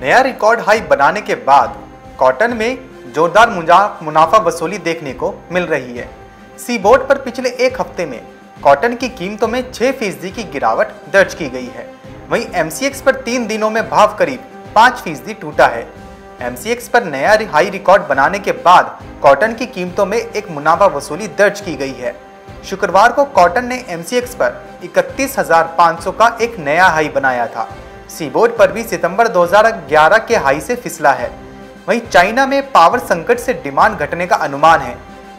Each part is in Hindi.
नया रिकॉर्ड हाई बनाने के बाद कॉटन में जोरदार मुनाफा वसूली देखने को मिल रही है। सीबोर्ड पर पिछले एक हफ्ते में कॉटन की कीमतों में 6% की गिरावट दर्ज की गई है। वहीं एमसीएक्स पर 3 दिनों में भाव करीब 5% टूटा है। एमसीएक्स पर नया हाई रिकॉर्ड बनाने के बाद कॉटन की कीमतों में एक मुनाफा वसूली दर्ज की गई है। शुक्रवार को कॉटन ने एमसीएक्स पर 31,500 का एक नया हाई बनाया था। सीबोर्ड पर भी सितंबर 2011 के हाई से फिसला है। वहीं चाइना में पावर संकट से डिमांड घटने का अनुमान है।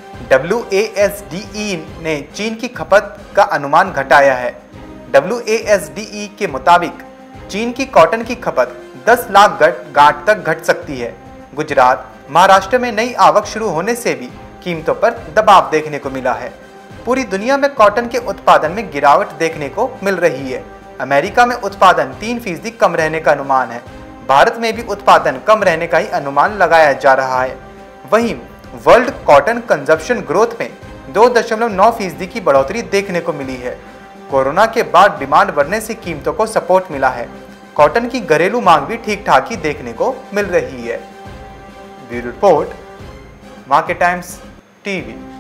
WASDE ने चीन की खपत का अनुमान घटाया है। WASDE के मुताबिक चीन की कॉटन की खपत 10 लाख गांठ तक घट सकती है। गुजरात, महाराष्ट्र में नई आवक शुरू होने से भी कीमतों पर दबाव देखने को मिला है। पूरी दुनिया में कॉटन के उत्पादन में गिरावट देखने को मिल रही है। अमेरिका में उत्पादन 3% कम रहने का अनुमान है। भारत में भी उत्पादन कम रहने का ही अनुमान लगाया जा रहा है। वहीं वर्ल्ड कॉटन कंजप्शन ग्रोथ में 2.9% की बढ़ोतरी देखने को मिली है। कोरोना के बाद डिमांड बढ़ने से कीमतों को सपोर्ट मिला है। कॉटन की घरेलू मांग भी ठीक ठाक ही देखने को मिल रही है। Bureau report, Market Times TV.